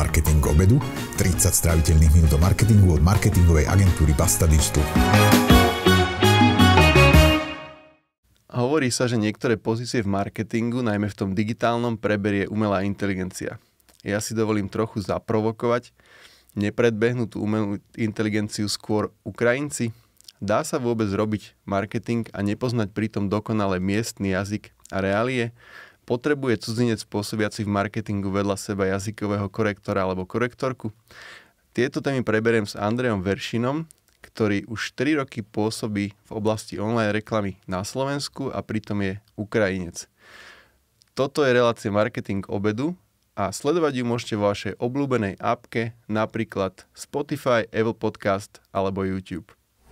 Marketing obedu, 30 stráviteľných minút o marketingu od marketingovej agentúry Basta Digital. Hovorí sa, že niektoré pozície v marketingu, najmä v tom digitálnom, preberie umelá inteligencia. Ja si dovolím trochu zaprovokovať. Nepredbehnú tú umelú inteligenciu skôr Ukrajinci? Dá sa vôbec robiť marketing a nepoznať pritom dokonale miestny jazyk a reálie? Potrebuje cudzinec pôsobiaci v marketingu vedľa seba jazykového korektora alebo korektorku? Tieto témy preberiem s Andrejom Veršinom, ktorý už 3 roky pôsobí v oblasti online reklamy na Slovensku a pritom je Ukrajinec. Toto je relácia Marketing obedu a sledovať ju môžete vo vašej obľúbenej appke, napríklad Spotify, Apple Podcast alebo YouTube.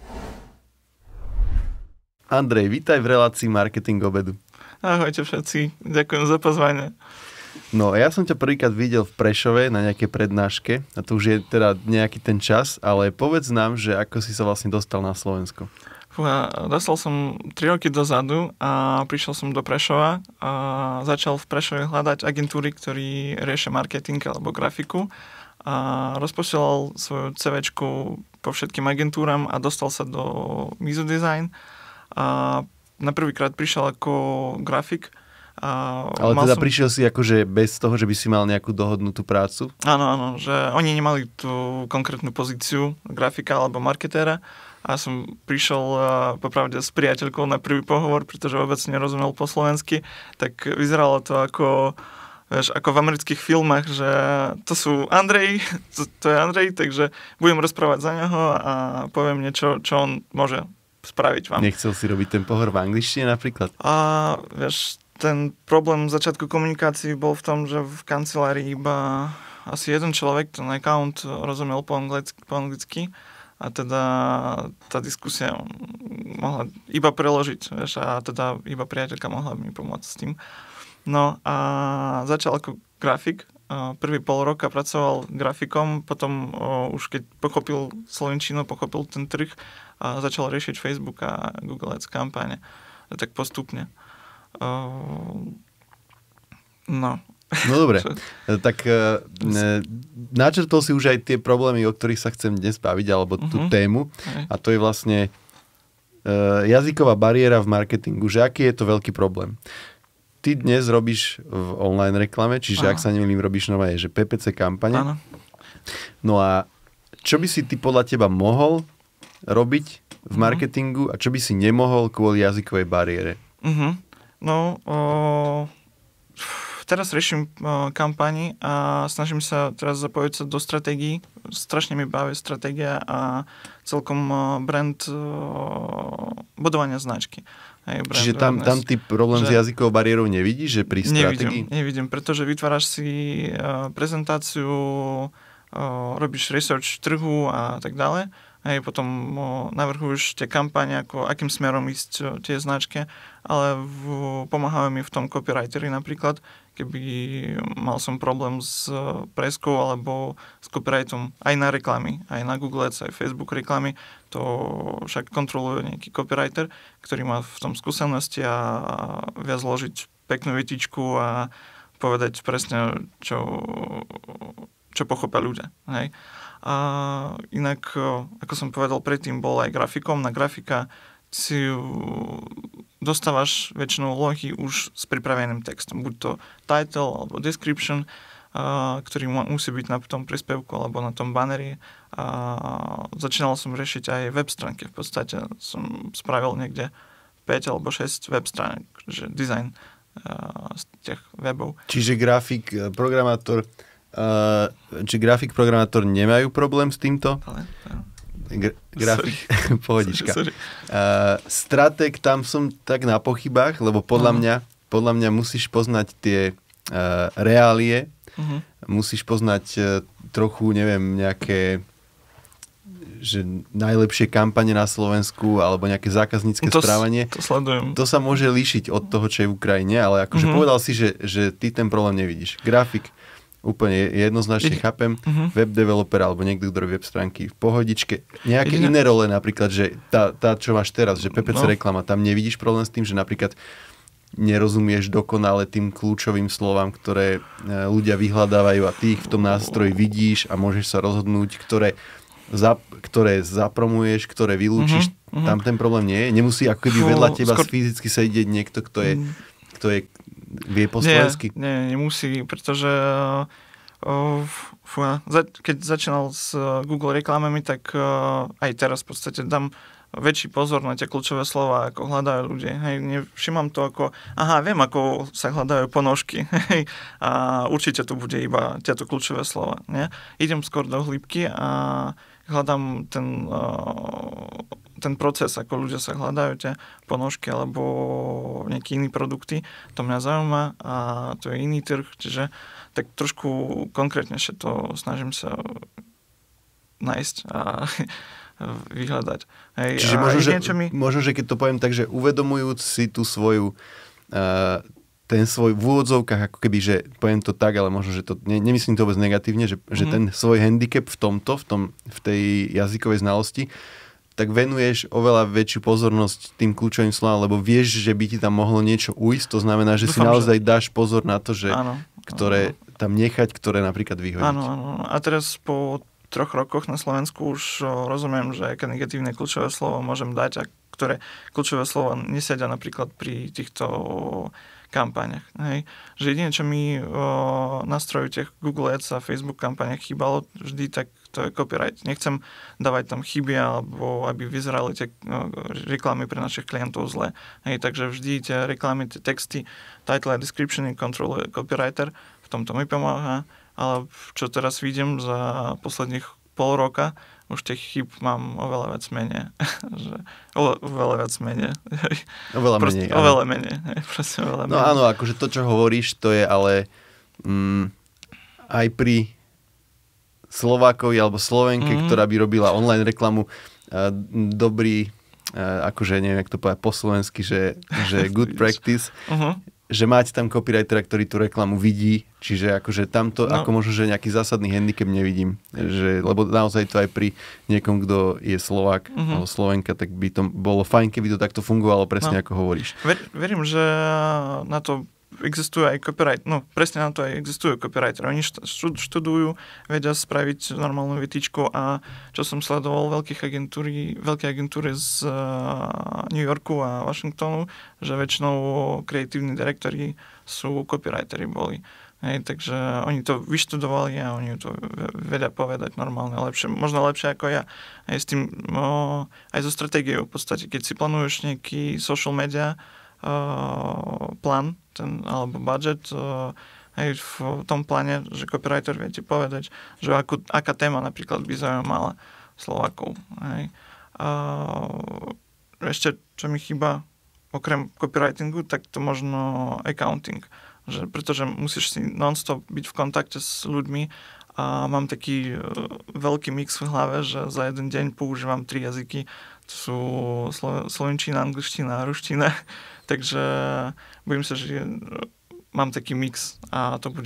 Andrej, vítaj v relácii Marketing obedu. Ahojte všetci, ďakujem za pozvanie. No, ja som ťa prvýkrát videl v Prešove na nejakej prednáške a to už je teda nejaký ten čas, ale povedz nám, že ako si sa vlastne dostal na Slovensko. Dostal som 3 roky dozadu a prišiel som do Prešova a začal v Prešove hľadať agentúry, ktorí riešia marketing alebo grafiku a rozposielal svoju CVčku po všetkým agentúram a dostal sa do Mizu Design a na prvýkrát prišiel ako grafik. Ale teda prišiel si akože bez toho, že by si mal nejakú dohodnutú prácu? Áno, že oni nemali tú konkrétnu pozíciu grafika alebo marketéra a som prišiel popravde s priateľkou na prvý pohovor, pretože vôbec nerozumel po slovensky, tak vyzeralo to ako, vieš, ako v amerických filmách, že to sú Andrej, to je Andrej, takže budem rozprávať za neho a poviem niečo, čo on môže spraviť vám. Nechcel si robiť ten pohovor v angličtine napríklad? Vieš, ten problém začiatku komunikácií bol v tom, že v kancelárii iba asi jeden človek, ten account, rozumel po anglicky a teda tá diskusia mohla iba preložiť, vieš, a teda iba priateľka mohla mi pomôcť s tým. No a začal ako grafik, prvý pol roka pracoval grafikom, potom už keď pochopil slovenčinu, pochopil ten trh a začal riešiť Facebook a Google Ads kampáne. Tak postupne. No dobre, tak načrtol si už aj tie problémy, o ktorých sa chcem dnes baviť, alebo tú tému. A to je vlastne jazyková bariéra v marketingu. Že aký je to veľký problém? Ty dnes robíš v online reklame, čiže ak sa nemýlim, robíš nové, že PPC kampane. Áno. No a čo by si ty podľa teba mohol robiť v marketingu a čo by si nemohol kvôli jazykovej bariére? No, teraz riešim kampani a snažím sa teraz zapojiť sa do stratégií. Strašne mi baví stratégia a celkom brand budovania značky. Čiže tam ty problém s jazykovou bariérou nevidíš, že pri stratégii? Nevidím, pretože vytváraš si prezentáciu, robíš research trhu a tak ďalej. Potom navrhuješ tie kampane, akým smerom ísť tie značky, ale pomáhajú mi v tom copywriteri napríklad, keby mal som problém s preskou alebo s copywritom aj na reklamy, aj na Google Ads, aj Facebook reklamy, to však kontroluje nejaký copywriter, ktorý má v tom skúsenosti a vie zložiť peknú vetičku a povedať presne, čo pochopia ľudia. Hej. A inak, ako som povedal predtým, bol aj grafikom. Na grafika si dostávaš väčšinou úlohy už s pripraveným textom. Buď to title alebo description, ktorý musí byť na tom príspevku alebo na tom banneri. A začínal som riešiť aj web stránky. V podstate som spravil niekde 5 alebo 6 web stránok, že design z tých webov. Čiže grafik, programátor či grafik, programátor nemajú problém s týmto? Grafik, pohodička. Stratég, tam som tak na pochybách, lebo podľa mňa musíš poznať tie reálie, musíš poznať trochu, neviem, nejaké že najlepšie kampane na Slovensku alebo nejaké zákaznícke správanie. To sledujem. To sa môže líšiť od toho, čo je v Ukrajine, ale akože povedal si, že ty ten problém nevidíš. Grafik úplne jednoznačne chápem, web developer alebo niekto, kto robí web stránky v pohodičke. Nejaké iné role napríklad, že tá čo máš teraz, že PPC reklama, tam nevidíš problém s tým, že napríklad nerozumieš dokonale tým kľúčovým slovám, ktoré ľudia vyhľadávajú a ty ich v tom nástroji vidíš a môžeš sa rozhodnúť, ktoré zapromuješ, ktoré vylúčiš. Tam ten problém nie je. Nemusí ako keby vedľa teba fyzicky sedieť niekto, kto vie po slovensky. Nie, nemusí, pretože keď začínal s Google reklamami, tak aj teraz v podstate dám väčší pozor na tie kľúčové slova, ako hľadajú ľudia. Hej, nevšimám to ako, viem, ako sa hľadajú ponožky. Hej, a určite to bude iba tieto kľúčové slova. Nie? Idem skôr do hĺbky a hľadám ten proces, ako ľudia sa hľadajú tie ponožky alebo nejaké iné produkty. To mňa zaujíma a to je iný trh, čiže tak trošku konkrétnejšie to snažím sa nájsť a vyhľadať. Hej, čiže možno, že keď to poviem tak, že uvedomujúc si tú svoju ten svoj v úvodzovkách, ako keby, že poviem to tak, ale možno, že to nemyslím to vôbec negatívne, že ten svoj handicap v tej jazykovej znalosti, tak venuješ oveľa väčšiu pozornosť tým kľúčovým slovám, lebo vieš, že by ti tam mohlo niečo ujsť, to znamená, že si naozaj dáš pozor na to, že ktoré tam nechať, ktoré napríklad vyhodiť. Áno. A teraz po 3 rokoch na Slovensku už rozumiem, že aké negatívne kľúčové slovo môžem dať a ktoré kľúčové slovo nesedia napríklad pri týchto kampaniach. Hej. Že jedine, čo mi nástroju tých Google Ads a Facebook kampaniach chýbalo vždy, tak to je copyright. Nechcem dávať tam chyby, alebo aby vyzerali tie reklamy pre našich klientov zle. Hej, takže vždy tie reklamy, tie texty, title a description kontroluje copywriter. V tomto mi pomáha. Ale čo teraz vidím za posledných pol roka, už tých chýb mám oveľa viac menej. Oveľa menej. Oveľa menej. No áno, akože to, čo hovoríš, to je ale aj pri Slovákovi alebo Slovenke, ktorá by robila online reklamu, dobrý, akože neviem, jak to povedať po slovensky, že good practice, že máte tam copywritera, ktorý tú reklamu vidí, čiže akože tamto ako možno, že nejaký zásadný handicap nevidím. Lebo naozaj to aj pri niekom, kto je Slovák alebo Slovenka, tak by to bolo fajn, keby to takto fungovalo presne ako hovoríš. Verím, že na to existuje aj copyright, presne na to aj existujú copywriter. Oni študujú, vedia spraviť normálnu vytičku a čo som sledoval veľké agentúry z New Yorku a Washingtonu, že väčšinou kreatívni direktori sú copywriteri boli. Hej, takže oni to vyštudovali a oni to vedia povedať normálne, možno lepšie ako ja. Aj s tým, aj so stratégiou v podstate, keď si plánuješ nejaký social media plán, alebo budget, aj v tom pláne, že copywriter vie ti povedať, že aká téma napríklad by zaujímala Slovákov. Hej. Ešte, čo mi chýba, okrem copywritingu, tak to možno accounting. Pretože musíš si non-stop byť v kontakte s ľuďmi a mám taký veľký mix v hlave, že za jeden deň používam 3 jazyky. To sú slovenčina, angličtina a ruština. Takže bojím sa, že mám taký mix a to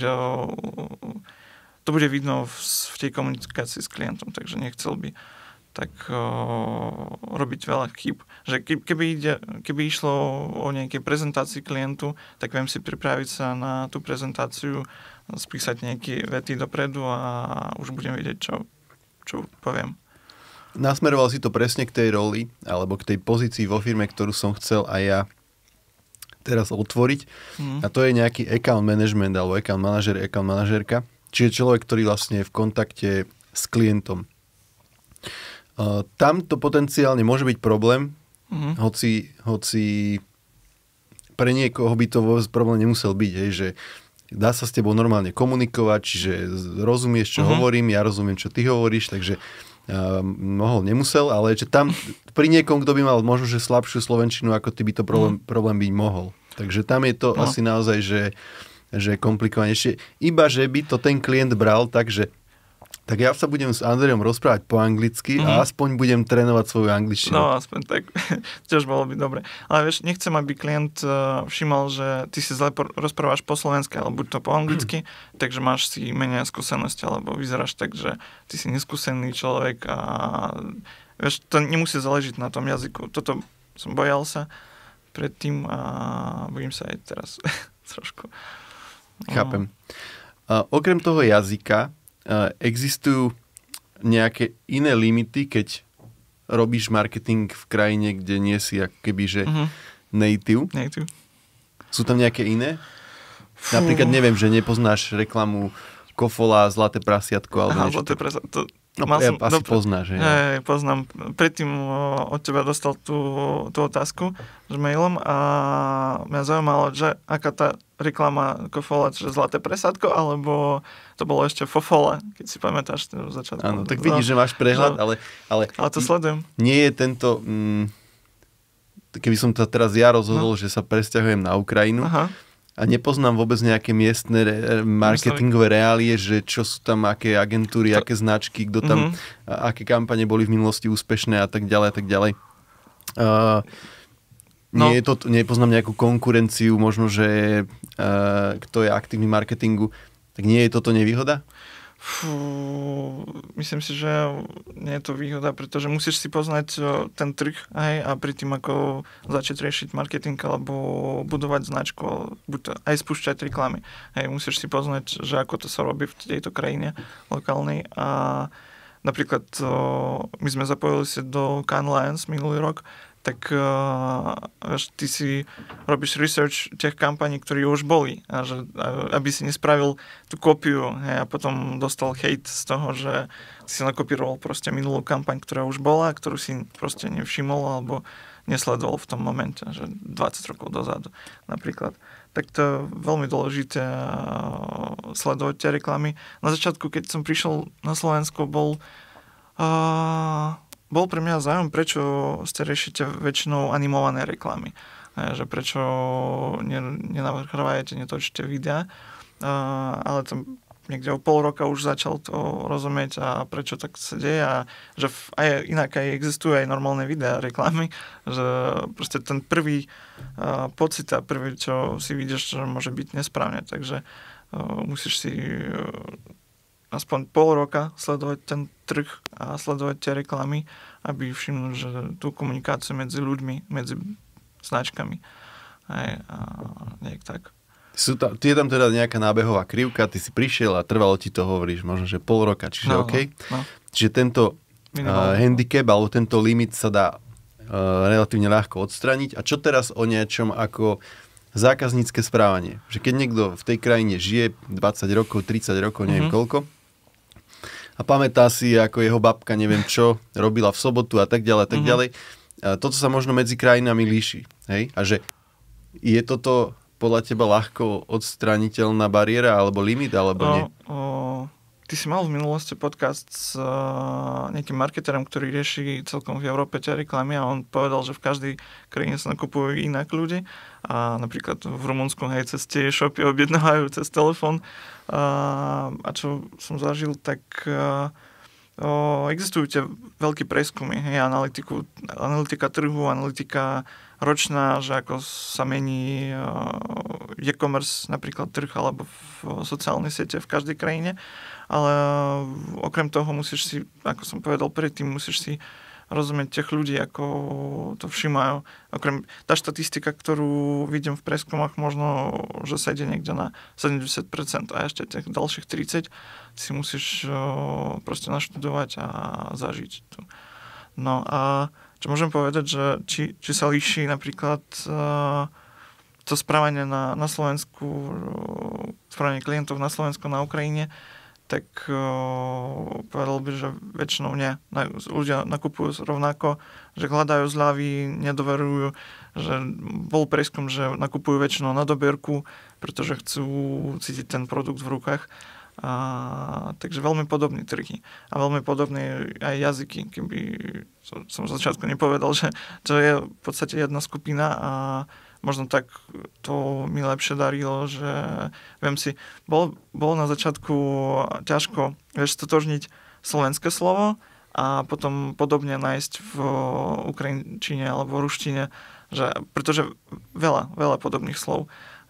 bude vidno v tej komunikácii s klientom, takže nechcel by tak robiť veľa chýb. Že keby išlo o nejaké prezentácii klientu, tak viem si pripraviť sa na tú prezentáciu, spísať nejaké vety dopredu a už budem vedieť, čo poviem. Nasmeroval si to presne k tej roli alebo k tej pozícii vo firme, ktorú som chcel aj ja teraz otvoriť. A to je nejaký account management alebo account manažer, account manažerka. Čiže človek, ktorý vlastne je v kontakte s klientom. Tam to potenciálne môže byť problém, hoci pre niekoho by to vôbec problém nemusel byť, že dá sa s tebou normálne komunikovať, čiže rozumieš, čo hovorím, ja rozumiem, čo ty hovoríš, takže nemusel, ale že tam pri niekom, kto by mal možno, že slabšiu slovenčinu, ako ty by to problém byť mohol. Takže tam je to asi naozaj, že komplikovanejšie. Iba, že by to ten klient bral tak ja sa budem s Andrejom rozprávať po anglicky a aspoň budem trénovať svoju angličtinu. No, aspoň tak. Tiež bolo by dobre. Ale vieš, nechcem, aby klient všimol, že ty si zle rozprávaš po slovensky, alebo buď to po anglicky, takže máš si menej skúsenosti, alebo vyzeráš tak, že ty si neskúsený človek a vieš, to nemusí záležiť na tom jazyku. Toto som bojal sa, predtým a bojím sa aj teraz trošku. Chápem. Okrem toho jazyka, existujú nejaké iné limity, keď robíš marketing v krajine, kde nie si ako keby, že native? Native. Sú tam nejaké iné? Napríklad, neviem, že nepoznáš reklamu Kofola, Zlaté prasiatko, alebo niečo. Zlaté prasiatko. Asi poznáš, že? Ja poznám. Predtým od teba dostal tú otázku s mailom a mňa zaujímalo, že aká tá reklama Kofola, že Zlaté prasiatko, alebo to bolo ešte Fofola, keď si pamätáš v začiatku. Áno, tak vidíš, že máš prehľad, ale to sledujem. Nie je tento... keby som to teraz ja rozhodol, že sa presťahujem na Ukrajinu, a nepoznám vôbec nejaké miestne marketingové reálie, že čo sú tam, aké agentúry, aké značky, kto tam, aké kampane boli v minulosti úspešné a tak ďalej, a tak ďalej. Nepoznám nejakú konkurenciu, možno, že kto je aktívny v marketingu, tak nie je toto nevýhoda? Myslím si, že nie je to výhoda, pretože musíš si poznať ten trh aj a pri tým, ako začať riešiť marketing alebo budovať značku, aj spúšťať reklamy. Musíš si poznať, že ako to sa robí v tejto krajine lokálnej a napríklad my sme zapojili sa do Cannes Lions minulý rok, tak ty si robíš research tých kampaní, ktoré už boli. A že, aby si nespravil tú kópiu a potom dostal hate z toho, že si nakopíroval proste minulú kampaň, ktorá už bola, ktorú si proste nevšimol alebo nesledoval v tom momente, že 20 rokov dozadu napríklad. Tak to je veľmi dôležité sledovať tie reklamy. Na začiatku, keď som prišiel na Slovensko, bol pre mňa záujem, prečo ste riešite väčšinou animované reklamy. Že prečo nenahrávate, netočíte videá. Ale tam niekde o pol roka už začal to rozumieť a prečo tak sa deje a že aj inak aj existujú aj normálne videá, reklamy, že proste ten prvý pocit a prvý, čo si vidíš, že môže byť nesprávne. Takže musíš si aspoň pol roka sledovať ten trh a sledovať tie reklamy, aby všimnul, že tú komunikáciu medzi ľuďmi, medzi značkami. A nejak tak. Je tam teda nejaká nábehová krivka, ty si prišiel a trvalo ti to, hovoríš, možno, že pol roka, čiže OK. No. Čiže tento handicap alebo tento limit sa dá relatívne ľahko odstraniť. A čo teraz o niečom ako zákaznícke správanie? Že keď niekto v tej krajine žije 20 rokov, 30 rokov, neviem koľko, a pamätá si, ako jeho babka, neviem čo, robila v sobotu a tak ďalej, tak ďalej. Toto sa možno medzi krajinami líši. Hej? A že je toto podľa teba ľahko odstraniteľná bariéra alebo limit, alebo nie? Ty si mal v minulosti podcast s nejakým marketerom, ktorý rieši celkom v Európe tie reklamy a on povedal, že v každej krajine sa nakupujú inak ľudí a napríklad v Rumunsku cez tie e-shopy objednávajú cez telefón a čo som zažil, tak existujú tie veľké prieskumy, analytika trhu, analytika ročná, že ako sa mení e-commerce, napríklad trh alebo v sociálnej siete v každej krajine, ale okrem toho musíš si, ako som povedal predtým, musíš si rozumieť tých ľudí, ako to všímajú. Okrem tá štatistika, ktorú vidím v preskumách, možno, že sa ide niekde na 70% a ešte tých ďalších 30% si musíš proste naštudovať a zažiť. No a čo môžem povedať, že či sa líši napríklad to správanie na Slovensku, správanie klientov na Slovensku, na Ukrajine, tak povedal by, že väčšinou nie. Ľudia nakupujú rovnako, že hľadajú zľavy, nedoverujú, že bol prieskum, že nakupujú väčšinou na dobierku, pretože chcú cítiť ten produkt v rukách. Takže veľmi podobné trhy a veľmi podobné aj jazyky, keby som z začiatku nepovedal, že to je v podstate jedna skupina a možno tak to mi lepšie darilo, že viem si, bolo na začiatku ťažko, stotožniť slovenské slovo a potom podobne nájsť v ukrajinčine alebo v ruštine, pretože veľa podobných slov.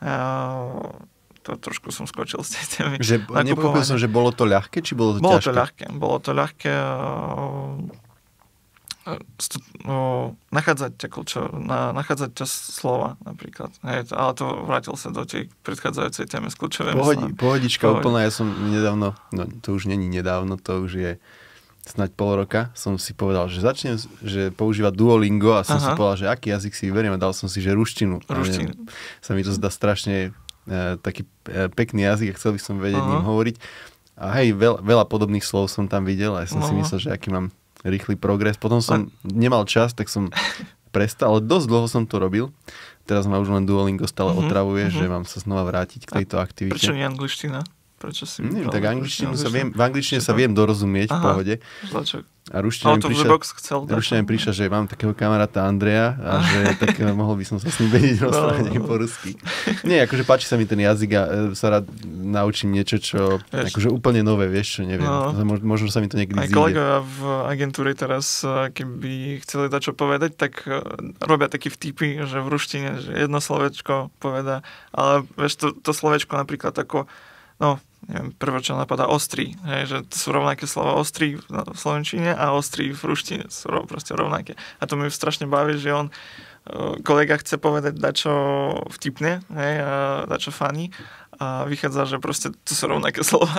To trošku som skočil z tej témy. Nepochopil som, že bolo to ľahké, či bolo to ťažké? Bolo to ľahké. nachádzať ťa slova napríklad. Hej, ale to vrátil sa do tej predchádzajúcej téme s kľúčovými slovami. Pohodička úplná, ja som nedávno, no to už není nedávno, to už je snáď pol roka, som si povedal, že začnem používať Duolingo a som si povedal, že aký jazyk si vyberiem a dal som si, že ruštinu. Sa mi to zdá strašne taký pekný jazyk a chcel by som vedieť ním hovoriť. A hej, veľa podobných slov som tam videl a ja som si myslel, že aký mám rýchly progres. Potom som nemal čas, tak som prestal, ale dosť dlho som to robil. Teraz ma už len Duolingo stále otravuje, že mám sa znova vrátiť k tejto aktivite. Prečo nie angličtina? Prečo si tak v angličtine sa viem dorozumieť v pohode. A ruština mi prišla, že mám takého kamaráta Andreja a že tak mohol by som sa s ním vedieť rozprávať po rusky. Nie, akože páči sa mi ten jazyk a sa rád naučím niečo, čo akože úplne nové, vieš, čo neviem. Možno sa mi to niekedy zíde. Aj kolegovia v agentúre teraz, keby chceli dať čo povedať, tak robia taký vtipy, že v ruštine, že jedno slovečko povedá, ale vieš, to slovečko napríklad ako neviem, prvé, čo napadá, ostrý. Hej, že to sú rovnaké slova ostrý v slovenčine a ostrý v ruštine sú proste rovnaké. A to mi strašne baví, že on, kolega chce povedať dačo vtipne, hej, a dačo funny a vychádza, že proste to sú rovnaké slova.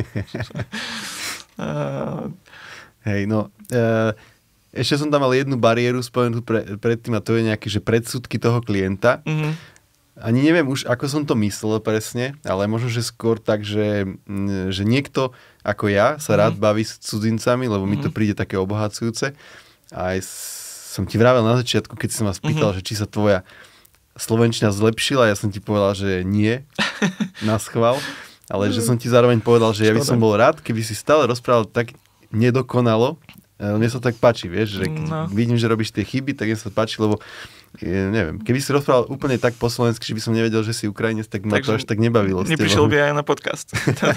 Hej, ešte som tam mal jednu bariéru spomenutú predtým a to je nejaké, že predsudky toho klienta. Ani neviem už, ako som to myslel presne, ale možno, že skôr tak, že niekto ako ja sa rád baví s cudzincami, lebo mi to príde také obohacujúce. A aj som ti vravel na začiatku, keď si ma spýtal, že či sa tvoja slovenčina zlepšila, ja som ti povedal, že nie, na schvál, ale že som ti zároveň povedal, že ja by som bol rád, keby si stále rozprával tak nedokonalo. Mne sa tak páči, vieš, že vidím, že robíš tie chyby, tak mne sa páči, lebo neviem, keby si rozprával úplne tak po slovensky, že by som nevedel, že si Ukrajinec, tak ma to až tak nebavilo. Neprišiel by aj na podcast.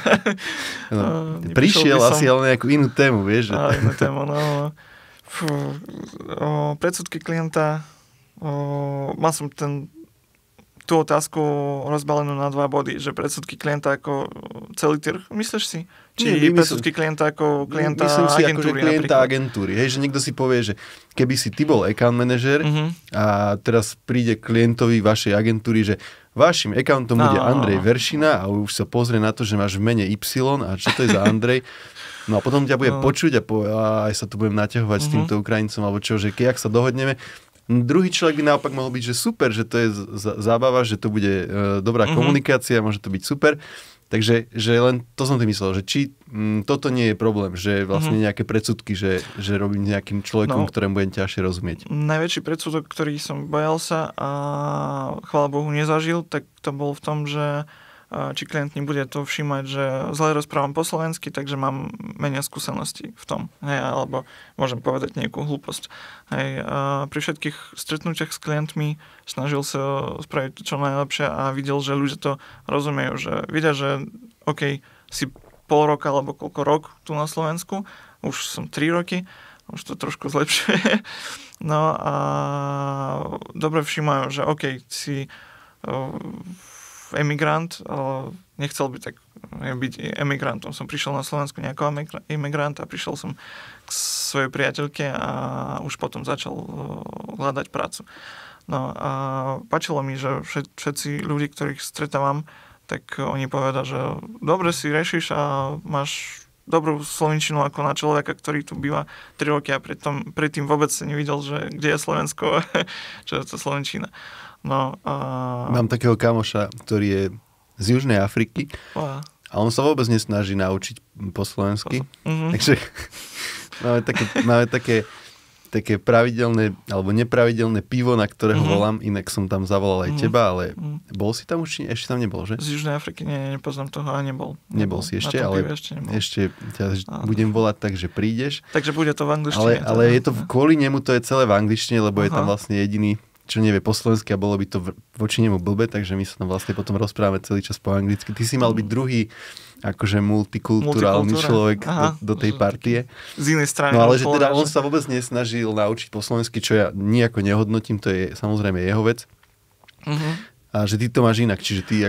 Prišiel asi, ale nejakú inú tému, vieš. Inú tému, predsudky klienta, mal som tú otázku rozbalenú na 2 body, že predsudky klienta ako celý trh, myslíš si? Či predsudky klienta ako klienta agentúry? Myslím si, akože klienta agentúry. Hej, že niekto si povie, že keby si ty bol account manažer a teraz príde klientovi vašej agentúry, že vašim accountom bude Andrej Veršina a už sa pozrie na to, že máš v mene Y a čo to je za Andrej. No a potom ťa bude počuť a aj sa tu budem naťahovať s týmto Ukrajincom, alebo čo, že keď sa dohodneme. Druhý človek by naopak mohol byť, že super, že to je zábava, že to bude dobrá komunikácia, môže to byť super. Takže že len to som tým myslel, že či toto nie je problém, že vlastne nejaké predsudky, že robím nejakým človekom, ktorému budem ťažšie rozumieť. Najväčší predsudok, ktorý som bojal sa a chvála Bohu nezažil, tak to bol v tom, že či klient nebude to všímať, že zle rozprávam po slovensky, takže mám menej skúseností v tom. Hej, alebo môžem povedať nejakú hlúposť. Hej, pri všetkých stretnutiach s klientmi snažil sa spraviť to čo najlepšie a videl, že ľudia to rozumejú, že vidia, že OK, si pol roka alebo koľko rok tu na Slovensku, už som 3 roky, už to trošku zlepšuje. No a dobre všímajú, že OK, si emigrant, ale nechcel byť emigrantom. Som prišiel na Slovensku nejako emigrant a prišiel som k svojej priateľke a už potom začal hľadať prácu. No a páčilo mi, že všetci ľudí, ktorých stretávam, tak oni povedia, že dobre si riešiš a máš dobrú slovenčinu ako na človeka, ktorý tu býva 3 roky a predtým vôbec si nevidel, že kde je Slovensko, čo je to slovenčina. No, mám takého kamoša, ktorý je z Južnej Afriky a on sa vôbec nesnaží naučiť po slovensky. Takže máme také pravidelné alebo nepravidelné pivo, na ktorého volám, inak som tam zavolal aj teba, ale bol si tam už? Ešte tam nebol, že? Z Južnej Afriky nepoznám toho a nebol. Nebol si ešte, ale ešte ťa budem volať tak, že prídeš. Takže bude to v angličtine. Ale je to kvôli nemu, to je celé v angličtine, lebo je tam vlastne jediný, čo nevie po slovensky a bolo by to voči nemu blbe, takže my sa tam vlastne potom rozprávame celý čas po anglicky. Ty si mal byť druhý akože multikulturálny človek do tej partie. Z inej strany. No ale že teda on sa vôbec nesnažil naučiť po slovensky, čo ja nejako nehodnotím, to je samozrejme jeho vec. A že ty to máš inak, čiže ty akože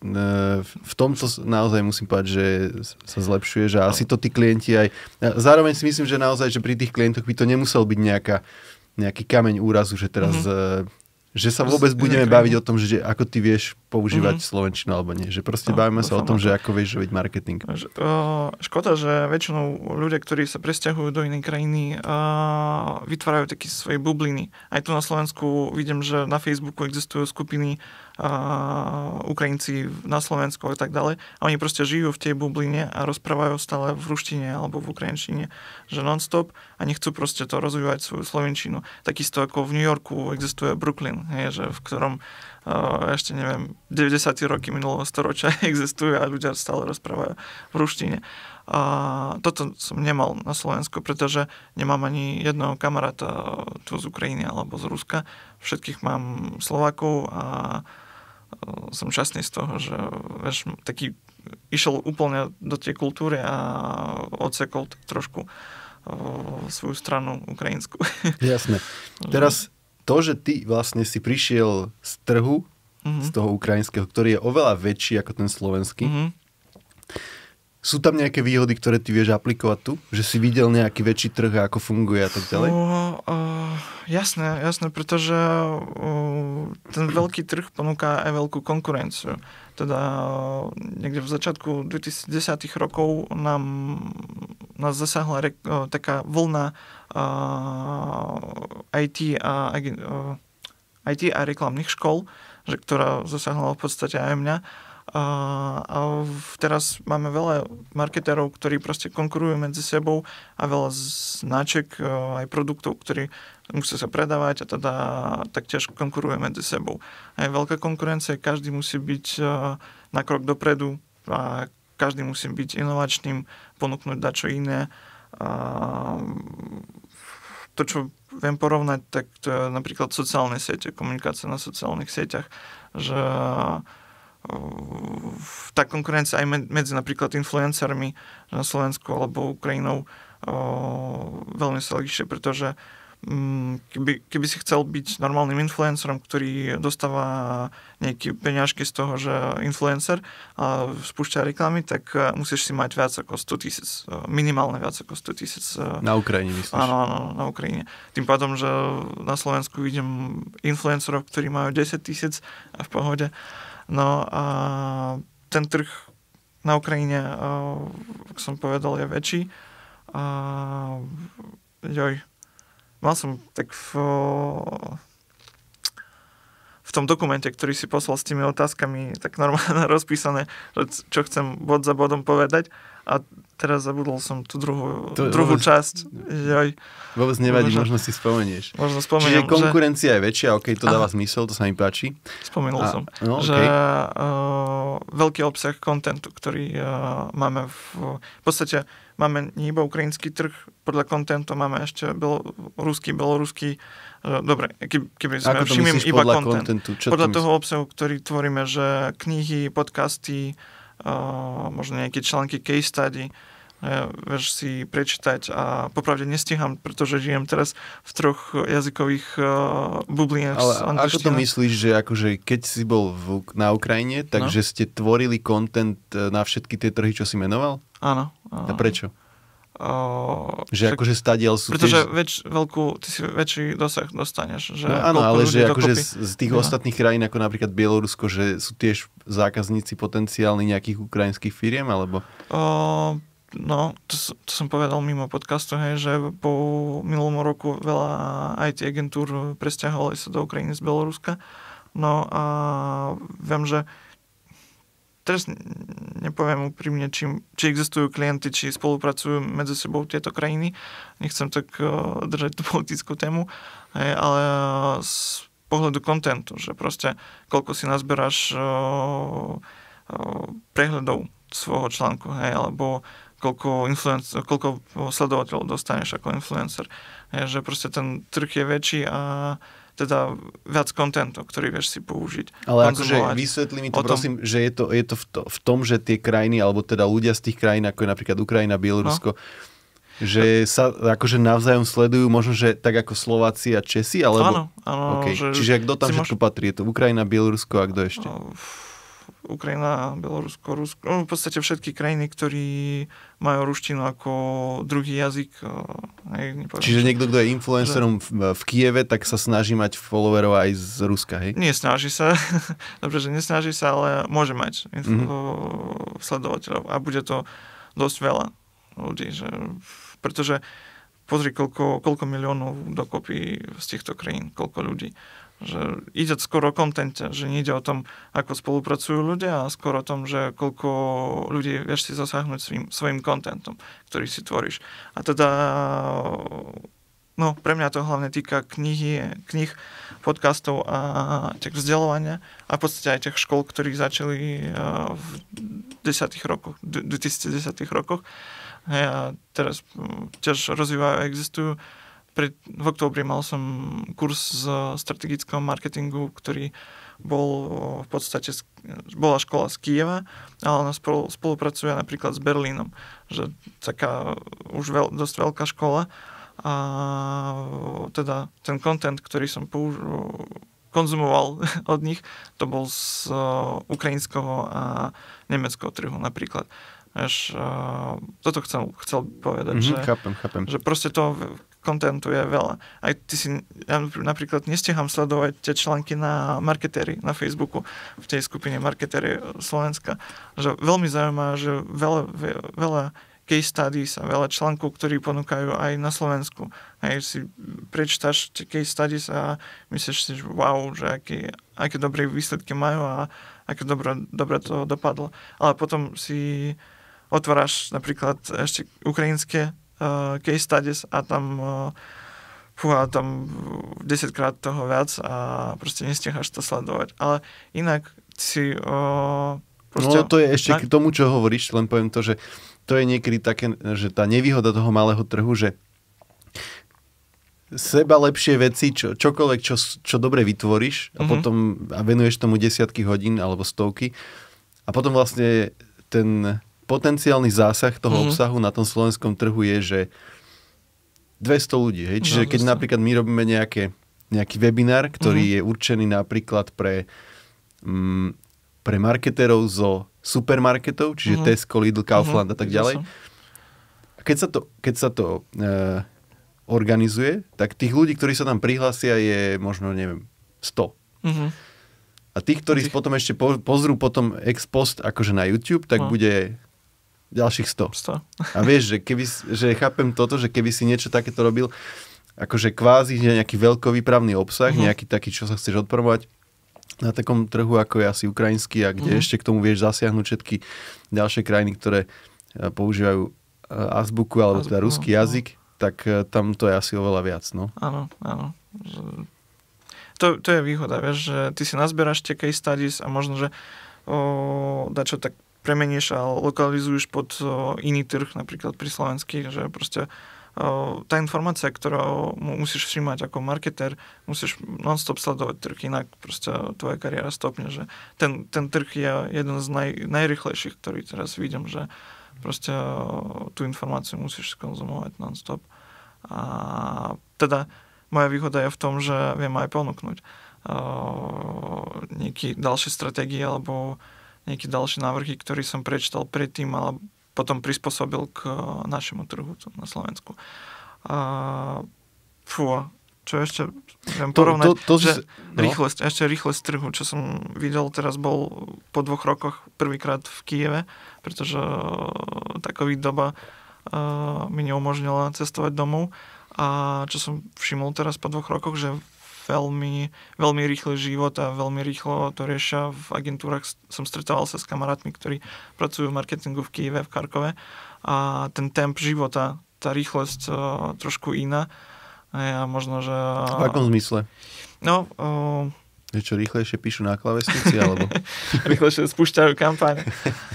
v tomto naozaj musím povedať, že sa zlepšuje, že asi to tí klienti aj... Zároveň si myslím, že naozaj, že pri tých klientoch by to nemusel byť nejaký kameň úrazu, že teraz... Že sa vôbec budeme baviť o tom, že ako ty vieš používať slovenčinu alebo nie. Že proste bavíme sa o tom, že ako vieš robiť marketing. Škoda, že väčšinou ľudia, ktorí sa presťahujú do inej krajiny, vytvárajú také svoje bubliny. Aj tu na Slovensku vidím, že na Facebooku existujú skupiny Ukrajinci na Slovensku a tak ďalej. A oni proste žijú v tej bubline a rozprávajú stále v ruštine alebo v ukrajinčine, že non-stop a nechcú proste to rozvíjať svoju slovenčinu. Takisto ako v New Yorku existuje Brooklyn, že v ktorom ešte neviem, 90. roky minulého storočia existujú a ľudia stále rozprávajú v ruštine. A toto som nemal na Slovensku, pretože nemám ani jedného kamaráta tu z Ukrajiny alebo z Ruska. Všetkých mám Slovákov a som šťastný z toho, že vieš, taký išiel úplne do tej kultúry a odsekol tak trošku svoju stranu ukrajinskú. Jasné. Teraz to, že ty vlastne si prišiel z trhu, z toho ukrajinského, ktorý je oveľa väčší ako ten slovenský, sú tam nejaké výhody, ktoré ty vieš aplikovať tu? Že si videl nejaký väčší trh a ako funguje a tak ďalej? Jasné, pretože ten veľký trh ponúka aj veľkú konkurenciu. Teda niekde v začiatku 2010 rokov nás zasahla taká vlna IT a reklamných škôl, ktorá zasahla v podstate aj mňa. A teraz máme veľa marketérov, ktorí proste konkurujú medzi sebou a veľa značiek, aj produktov, ktorí musia sa predávať a teda taktiež konkurujú medzi sebou. A je veľká konkurencia, každý musí byť na krok dopredu a každý musí byť inovačným, ponúknuť dačo iné. To, čo viem porovnať, tak to je napríklad sociálne siete, komunikácia na sociálnych sieťach, že tá konkurencia aj medzi napríklad influencermi na Slovensku alebo Ukrajinou veľmi sa líši, pretože keby si chcel byť normálnym influencerom, ktorý dostáva nejaké peňažky z toho, že influencer a spúšťa reklamy, tak musíš si mať viac ako 100 000, minimálne viac ako 100 000. Na Ukrajine myslíš? Áno, na Ukrajine. Tým pádom, že na Slovensku vidím influencerov, ktorí majú 10 000 a v pohode. No a ten trh na Ukrajine, ako som povedal, je väčší. Mal som tak v tom dokumente, ktorý si poslal s tými otázkami, tak normálne rozpísané, že čo chcem bod za bodom povedať. A teraz zabudol som tú druhú časť. Vôbec nevadí, možno si spomenieš. Možno spomeniem. Čiže konkurencia je väčšia, to dáva zmysel, to sa mi páči. Spomenul som, že veľký obsah kontentu, ktorý máme v podstate máme nie iba ukrajinský trh, podľa kontentu máme ešte beloruský. Dobre, keby sme všimli iba kontent. Podľa toho obsahu, ktorý tvoríme, že knihy, podcasty, možno nejaké články case study, vieš si prečítať a popravde nestíham, pretože žijem teraz v 3 jazykových bublinách. Ale ako to myslíš, že akože keď si bol na Ukrajine, takže ste tvorili content na všetky tie trhy, čo si menoval? Áno. A prečo? Že akože stadiaľ sú pretože ty si väčší dosah dostaneš. Že áno, ale že akože z tých ostatných krajín, ako napríklad Bielorusko, že sú tiež zákazníci potenciálni nejakých ukrajinských firiem, alebo? To som povedal mimo podcastu, že po minulom roku veľa IT agentúr presťahovali sa do Ukrajiny z Bieloruska. No a viem, že teraz nepoviem úprimne, či existujú klienti, či spolupracujú medzi sebou tieto krajiny. Nechcem tak držať tú politickú tému, ale z pohľadu kontentu, že proste koľko si nazberáš prehľadov svojho článku, alebo koľko sledovateľov dostaneš ako influencer. Že proste ten trh je väčší a teda viac kontentu, ktorý vieš si použiť. Ale akože vysvetli mi to prosím, že je to v tom, že tie krajiny, alebo teda ľudia z tých krajín, ako je napríklad Ukrajina, Bielorusko, že sa akože navzájom sledujú, možno, že tak ako Slováci a Česi, alebo... Áno. Okay. Čiže kto tam všetko patrí? Je to Ukrajina, Bielorusko a kto ešte? Ukrajina, Bielorusko, Rusko, no v podstate všetky krajiny, ktorí majú ruštinu ako druhý jazyk. Čiže niekto, kto je influencerom v Kieve, tak sa snaží mať followerov aj z Ruska, hej? Nie snaží sa, dobre, že nesnaží sa, ale môže mať sledovateľov a bude to dosť veľa ľudí, pretože pozri, koľko miliónov dokopy z týchto krajín, koľko ľudí. Že ide skoro o kontente, že nie ide o tom, ako spolupracujú ľudia, a skoro o tom, že koľko ľudí vieš si zasáhnuť svojim kontentom, ktorý si tvoríš. A teda, no, pre mňa to hlavne týka kníh, podcastov a tých vzdelovania a v podstate aj tých škôl, ktorí začali v 2010 rokoch. A teraz tiež rozvíjajú a existujú. V októbri mal som kurz z strategického marketingu, ktorý bol v podstate, bola škola z Kieva, ale ona spolupracuje napríklad s Berlínom, že taká už dosť veľká škola a teda ten content, ktorý som konzumoval od nich, to bol z ukrajinského a nemeckého trhu napríklad. Až toto chcel povedať, že, chápem. Že proste to kontentu je veľa. Aj ja napríklad nestihám sledovať tie články na marketéri, na Facebooku, v tej skupine marketéri Slovenska. Že veľmi zaujímavé, že veľa case studies a veľa článkov, ktorí ponúkajú aj na Slovensku. Aj si prečítaš tie case studies a myslíš si, že wow, že aké dobré výsledky majú a aké dobre to dopadlo. Ale potom si otváraš napríklad ešte ukrajinské case studies a tam 10-krát toho viac a proste nestíhaš to sledovať. Ale inak si proste... No to je ešte k tomu, čo hovoríš, len poviem to, že to je niekedy také, že tá nevýhoda toho malého trhu, že seba lepšie veci, čokoľvek, čo dobre vytvoríš a potom a venuješ tomu desiatky hodín alebo stovky a potom vlastne ten potenciálny zásah toho obsahu na tom slovenskom trhu je, že 200 ľudí. Hej? Čiže keď napríklad my robíme nejaký webinár, ktorý je určený napríklad pre marketérov zo supermarketov, čiže Tesco, Lidl, Kaufland a tak ďalej. A keď sa to organizuje, tak tých ľudí, ktorí sa tam prihlásia, je možno, neviem, 100. A tých, ktorí potom ešte pozrú potom ex post akože na YouTube, tak bude ďalších 100. A vieš, že chápem toto, že keby si niečo takéto robil, akože kvázi nejaký veľkovýpravný obsah, nejaký taký, čo sa chceš odpromovať na takom trhu, ako je asi ukrajinský a kde ešte k tomu vieš zasiahnuť všetky ďalšie krajiny, ktoré používajú azbuku alebo teda ruský jazyk, tak tam to je asi oveľa viac, no. Áno. To je výhoda, vieš, že ty si nazberaš tie case studies a možno, že dačo tak premeníš a lokalizuješ pod iný trh, napríklad pri slovenský, že proste tá informácia, ktorú musíš všímať ako marketer, musíš non-stop sledovať trh, inak proste tvoja kariéra stopne, že ten trh je jeden z najrýchlejších, ktorý teraz vidím, že proste tú informáciu musíš konzumovať non-stop. A teda moja výhoda je v tom, že viem aj ponúknuť nejaké ďalšie stratégie alebo nejaké ďalšie návrhy, ktoré som prečítal predtým, ale potom prispôsobil k našemu trhu na Slovensku. Čo ešte viem porovnať, rýchlosť trhu, čo som videl, teraz bol po 2 rokoch prvýkrát v Kieve, pretože tá COVID doba mi neumožnila cestovať domov. A čo som všimol teraz po 2 rokoch, že veľmi, veľmi rýchly život a veľmi rýchlo to riešia v agentúrach. Som stretával sa s kamarátmi, ktorí pracujú v marketingu v Kyjeve, v Charkove a ten temp života, tá rýchlosť trošku iná. A možno, že... V akom zmysle? No... Čo rýchlejšie píšu na klávesnici, alebo... Rýchlejšie spúšťajú kampaň.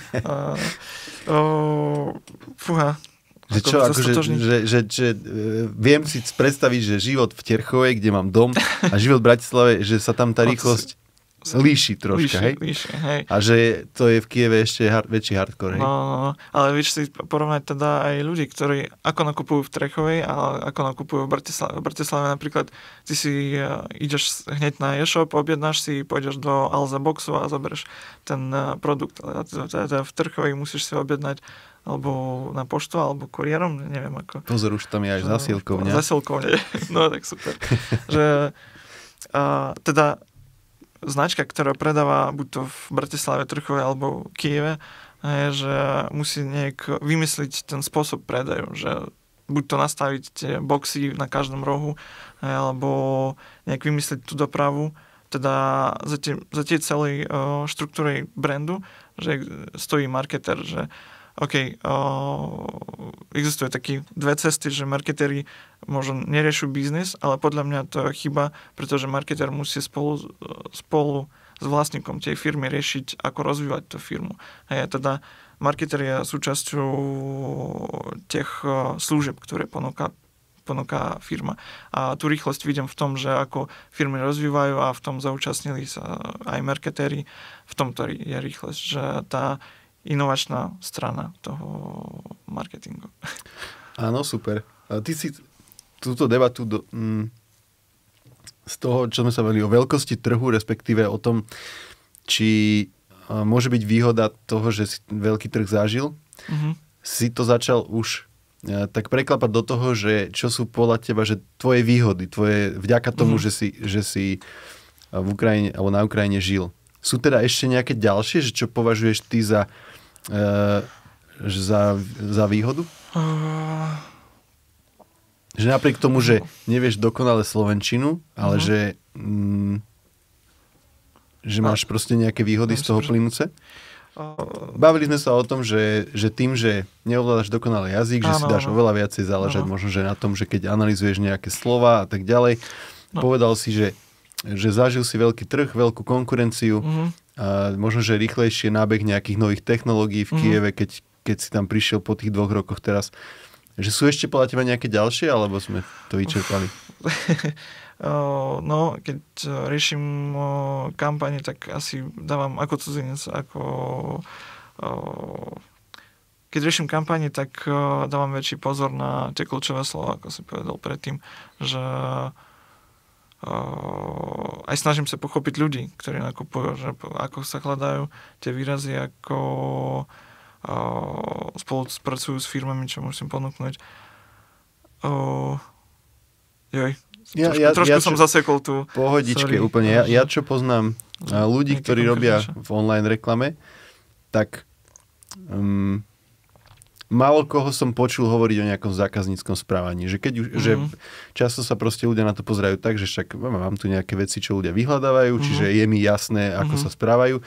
Fúha. Že čo, akože, že viem si predstaviť, že život v Terchovej, kde mám dom, a život v Bratislave, že sa tam tá rýchlosť líši troška, hej? Líši, hej. A že to je v Kieve ešte väčší hardcore, hej? No, ale vieš si porovnať teda aj ľudí, ktorí ako nakupujú v Trechovej a ako nakupujú v Bratislave. V Bratislave napríklad ty si ideš hneď na e-shop, objednáš si, pôjdeš do Alza Boxu a zoberieš ten produkt. Teda v Trechovej musíš si objednať alebo na poštu, alebo kuriérom, neviem ako. Pozor, už tam je aj zasielkovňa. Zasielkovňa, no tak super. Že teda značka, ktorá predáva buď to v Bratislave, Trchovej alebo Kieve, je, že musí nejak vymysliť ten spôsob predaju, že buď to nastaviť tie boxy na každom rohu, alebo nejak vymysliť tú dopravu, teda za tie celej štruktúry brandu, že stojí marketer, že existuje taký dve cesty, že marketéri možno neriešujú biznis, ale podľa mňa to je chyba, pretože marketér musí spolu s vlastníkom tej firmy riešiť, ako rozvíjať tú firmu. Hej, teda marketér je súčasťou tých služieb, ktoré ponúka firma. A tú rýchlosť vidím v tom, že ako firmy rozvíjajú a v tom zaúčastnili sa aj marketéri, v tomto je rýchlosť, že tá inovačná strana toho marketingu. Áno, super. A ty si túto debatu z toho, čo sme sa bavili o veľkosti trhu, respektíve o tom, či môže byť výhoda toho, že si veľký trh zažil, si to začal už tak preklapať do toho, že čo sú podľa teba, že tvoje výhody, vďaka tomu, že si v Ukrajine alebo na Ukrajine žil. Sú teda ešte nejaké ďalšie, že čo považuješ ty za výhodu? Že napriek tomu, že nevieš dokonale slovenčinu, ale že máš proste nejaké výhody z toho plynúce? Bavili sme sa o tom, že tým, že neovládaš dokonale jazyk, že si dáš oveľa viacej záležať možno, že na tom, že keď analyzuješ nejaké slova a tak ďalej. Povedal si, že zažil si veľký trh, veľkú konkurenciu, a možno, že rýchlejšie nábeh nejakých nových technológií v Kieve, keď si tam prišiel po tých 2 rokoch teraz. Že sú ešte podľa teba nejaké ďalšie, alebo sme to vyčerpali? No, keď riešim kampane, tak asi dávam ako cudzinec, keď riešim kampane, tak dávam väčší pozor na tie kľúčové slova, ako si povedal predtým, že aj snažím sa pochopiť ľudí, ktorí nakupujú, že ako sa hľadajú tie výrazy, ako spolupracujú s firmami, čo musím ponúknuť. Trošku som zasekol tu. Pohodičke, úplne. Ja čo poznám ľudí, ktorí robia v online reklame, tak málo koho som počul hovoriť o nejakom zákazníckom správaní. Že že často sa proste ľudia na to pozerajú tak, že však mám tu nejaké veci, čo ľudia vyhľadávajú, čiže je mi jasné, ako sa správajú.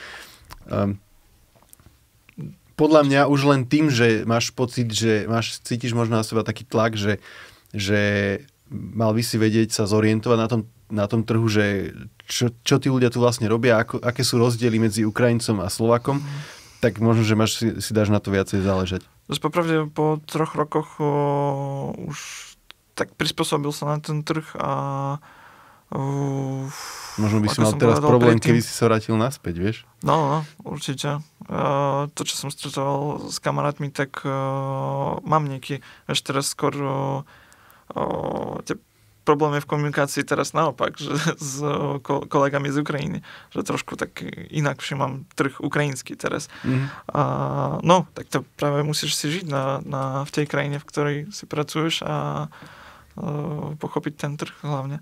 Podľa mňa už len tým, že máš pocit, že cítiš možno na seba taký tlak, že mal by si vedieť sa zorientovať na tom trhu, že čo tí ľudia tu vlastne robia, aké sú rozdiely medzi Ukrajincom a Slovákom, tak možno, že si dáš na to viacej záležať. Popravde po 3 rokoch už tak prispôsobil sa na ten trh a možno by si mal teraz problém, keby si sa vrátil naspäť, vieš? No, určite. To, čo som stretoval s kamarátmi, tak mám nejaký, vieš, teraz skôr tie problémy v komunikácii teraz naopak, že s kolegami z Ukrajiny, že trošku tak inak všimám trh ukrajinský teraz. No, tak to práve musíš si žiť v tej krajine, v ktorej si pracuješ a pochopiť ten trh hlavne.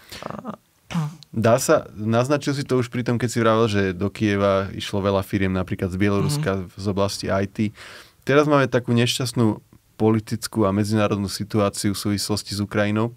Dá sa, naznačil si to už pri tom, keď si vravel, že do Kieva išlo veľa firiem, napríklad z Bieloruska z oblasti IT. Teraz máme takú nešťastnú politickú a medzinárodnú situáciu v súvislosti s Ukrajinou.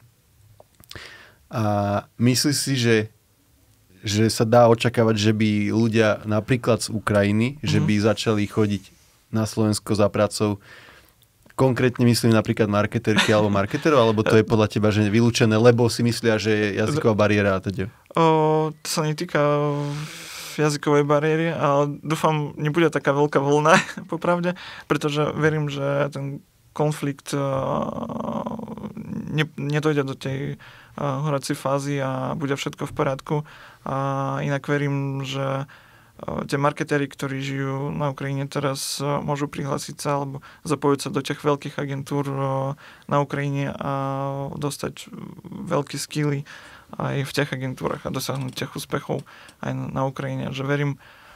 A myslíš si, že sa dá očakávať, že by ľudia napríklad z Ukrajiny, že by začali chodiť na Slovensko za pracou, konkrétne myslím napríklad marketérky alebo marketerov, alebo to je podľa teba, že vylúčené, lebo si myslia, že je jazyková bariéra a teda? To sa netýka jazykovej bariéry, ale dúfam, nebude taká veľká vlna, popravde, pretože verím, že ten konflikt nedojde do tej horacej fázy a bude všetko v poriadku. A inak verím, že tie marketéri, ktorí žijú na Ukrajine teraz, môžu prihlásiť sa alebo zapojiť sa do tých veľkých agentúr na Ukrajine a dostať veľké skilly aj v tých agentúrach a dosiahnuť tých úspechov aj na Ukrajine. Že verím,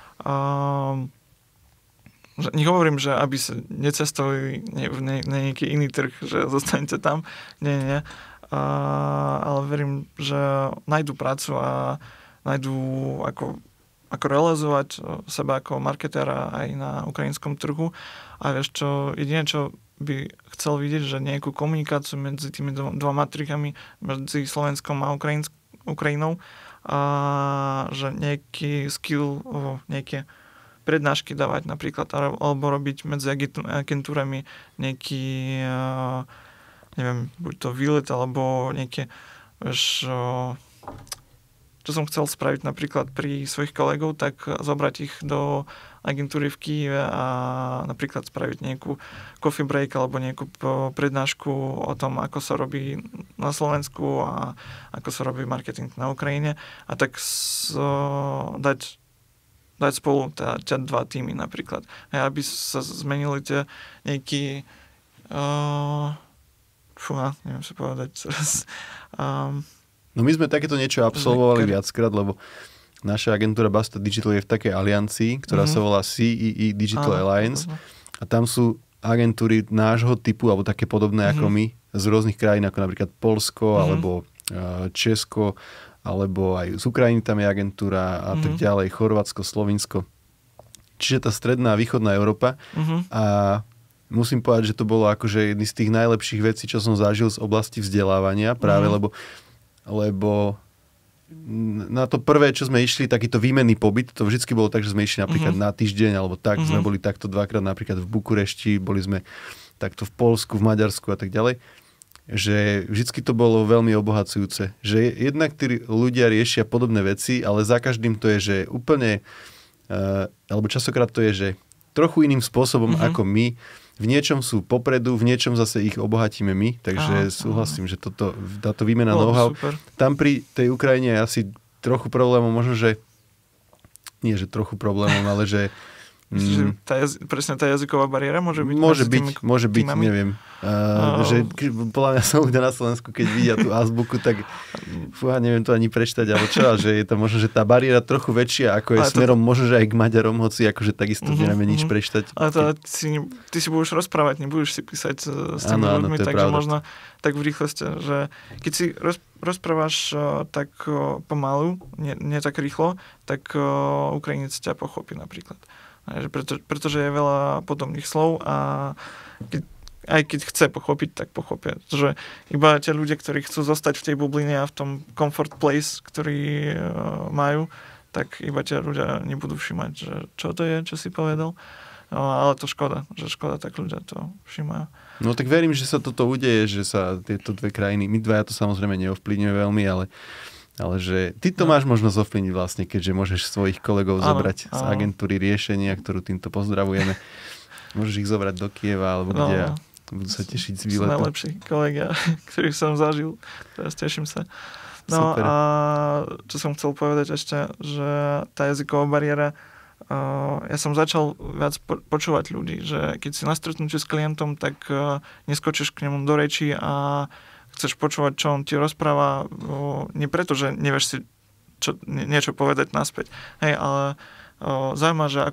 že nehovorím, že aby sa necestovali na nejaký iný trh, že zostanete tam. Nie. Ale verím, že nájdu prácu a nájdu ako realizovať seba ako marketéra aj na ukrajinskom trhu. A vieš čo, jedine, čo by chcel vidieť, že nejakú komunikáciu medzi tými dvoma trhami, medzi Slovenskom a Ukrajinou, a že nejaký skill, nejaké prednášky dávať napríklad, alebo robiť medzi agentúrami nejaký, neviem, buď to výlet, alebo nejaké, vieš, čo som chcel spraviť napríklad pri svojich kolegov, tak zobrať ich do agentúry v Kyjeve a napríklad spraviť nejakú coffee break alebo nejakú prednášku o tom, ako sa robí na Slovensku a ako sa robí marketing na Ukrajine. A tak dať spolu tie dva týmy napríklad. A aby sa zmenili tie nejaký neviem sa povedať teraz. No my sme takéto niečo absolvovali viackrát, lebo naša agentúra Basta Digital je v takej aliancii, ktorá sa volá CEE Digital Alliance. A tam sú agentúry nášho typu, alebo také podobné ako my, z rôznych krajín, ako napríklad Poľsko, alebo Česko, alebo aj z Ukrajiny tam je agentúra a tak ďalej, Chorvátsko, Slovinsko. Čiže tá stredná a východná Európa. A musím povedať, že to bolo akože jedný z tých najlepších vecí, čo som zažil z oblasti vzdelávania, práve lebo na to prvé, čo sme išli, takýto výmenný pobyt, to vždycky bolo tak, že sme išli napríklad na týždeň, alebo tak, sme boli takto dvakrát napríklad v Bukurešti, boli sme takto v Poľsku, v Maďarsku a tak ďalej, že vždycky to bolo veľmi obohacujúce. Že jednak tí ľudia riešia podobné veci, ale za každým to je, že úplne, alebo častokrát to je, že trochu iným spôsobom ako my. V niečom sú popredu, v niečom zase ich obohatíme my, takže súhlasím, že táto výmena know-how. Tam pri tej Ukrajine je asi trochu problémov, možno, že nie, že trochu problémov, ale že presne tá jazyková bariéra môže byť? Môže byť, neviem. Že podľa mňa som ľudia na Slovensku, keď vidia tú azbuku, tak neviem to ani prečítať, alebo čo, že je to možno, že tá bariéra trochu väčšia, ako je smerom možno, že aj k Maďarom, hoci akože takisto nevieme nič prečítať. Ale to ty si budeš rozprávať, nebudeš si písať s tými ľuďmi, takže možno tak v rýchlosti, že keď si rozprávaš tak pomalu, nie tak rýchlo, tak Ukrajinec ťa pochopí napríklad. Pretože je veľa podobných slov a aj keď chce pochopiť, tak pochopia. Že iba tie ľudia, ktorí chcú zostať v tej bubline a v tom comfort place, ktorý majú, tak iba tie ľudia nebudú všimať, že čo to je, čo si povedal. No, ale to škoda, tak ľudia to všimajú. No tak verím, že sa toto udeje, že sa tieto dve krajiny, my dvaja to samozrejme neovplyvňuje veľmi, ale že ty to máš možnosť ovplyvniť vlastne, keďže môžeš svojich kolegov zobrať z agentúry riešenia, ktorú týmto pozdravujeme. Môžeš ich zobrať do Kyjeva alebo kde a budú sa tešiť z výletu. Najlepší kolegia, ktorých som zažil. Teraz teším sa. No super. A čo som chcel povedať ešte, že tá jazyková bariéra, ja som začal viac počúvať ľudí, že keď si na stretnutí s klientom, tak neskočíš k nemu do reči a chceš počúvať, čo on ti rozpráva, nie preto, že nevieš si niečo povedať naspäť. Hej, ale zaujíma, že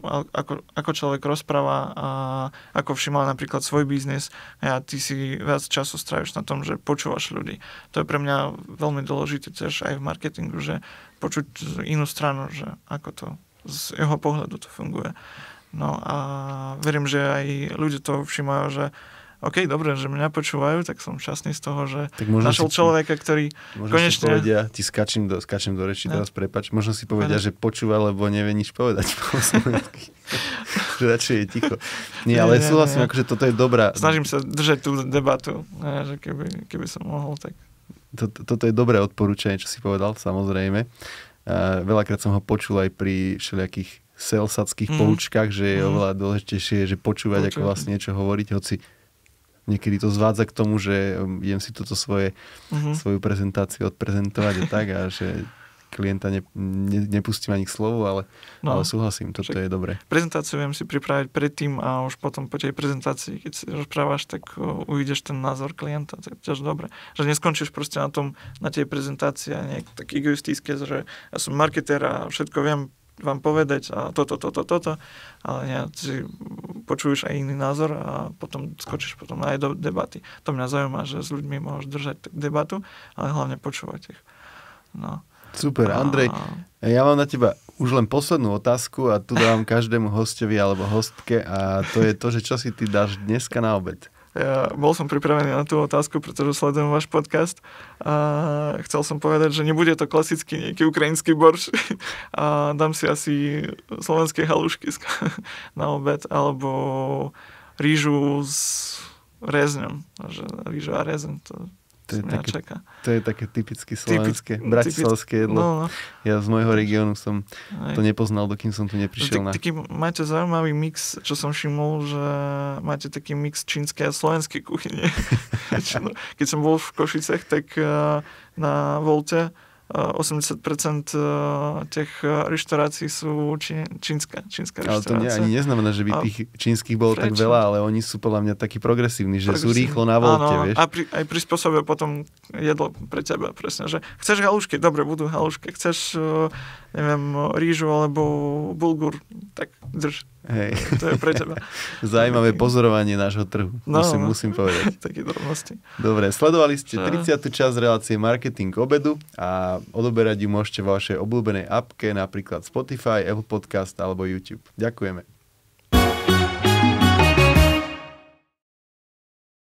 ako človek rozpráva a ako všimá napríklad svoj biznis a ty si viac času stráviš na tom, že počúvaš ľudí. To je pre mňa veľmi dôležité tiež aj v marketingu, že počuť inú stranu, že ako to z jeho pohľadu to funguje. No a verím, že aj ľudia to všímajú, že OK, dobre, že mňa počúvajú, tak som šťastný z toho, že našiel človeka, ktorý konečne... Možno si povedia, ti skáčem do reči, teraz prepáč, možno si povedia, že počúva, lebo nevie nič povedať po slovensky. Že radšej je ticho. Nie, ale súhlasím, akože toto je dobrá... Snažím sa držať tú debatu, že keby som mohol, tak... Toto je dobré odporúčanie, čo si povedal, samozrejme. Veľakrát som ho počul aj pri všelijakých salesackých poučkách, že je oveľa dôležitejšie, že počúvať, ako vlastne niečo hovoriť, hoci niekedy to zvádza k tomu, že idem si túto svoju prezentáciu odprezentovať a tak, a že klienta nepustím ani k slovu, ale súhlasím, toto je dobré. Prezentáciu viem si pripraviť predtým a už potom po tej prezentácii, keď si rozprávaš, tak uvidíš ten názor klienta, to je tiež dobre. Že neskončíš proste na tej prezentácii a nejak tak egoistické, že ja som marketér a všetko viem vám povedať a toto, ale nie, si počuješ aj iný názor a potom skočíš potom aj do debaty. To mňa zaujíma, že s ľuďmi môžeš držať debatu, ale hlavne počúvať ich. No. Super, Andrej, ja mám na teba už len poslednú otázku a tu dávam každému hostovi alebo hostke a to je to, že čo si ty dáš dneska na obed? Ja bol som pripravený na tú otázku, pretože sledujem váš podcast a chcel som povedať, že nebude to klasický nejaký ukrajinský borš a dám si asi slovenské halušky na obed alebo rýžu s rezňom. Rýžu a rezeň, to je také typicky slovenské, bratislavské jedlo. No. Ja z môjho regiónu som to nepoznal, dokým som tu neprišiel Taký máte zaujímavý mix, čo som všimol, že máte taký mix čínskej a slovenskej kuchyne. Keď som bol v Košicech, tak na Volte 80% tých reštaurácií sú čínska reštaurácia. Ale to ani neznamená, že by tých čínskych bolo tak veľa, ale oni sú podľa mňa takí progresívni, že sú rýchlo na Volte, vieš. A aj prispôsobia potom jedlo pre teba, presne, že chceš halušky, dobre, budú halušky, chceš, neviem, rýžu alebo bulgur, tak drž. Hej. To je pre teba. Zaujímavé pozorovanie nášho trhu, musím povedať. Také drobnosti. Dobre, sledovali ste 30. časť relácie Marketing k obedu a odoberať ju môžete vo vašej obľúbenej appke, napríklad Spotify, Apple Podcast alebo YouTube. Ďakujeme.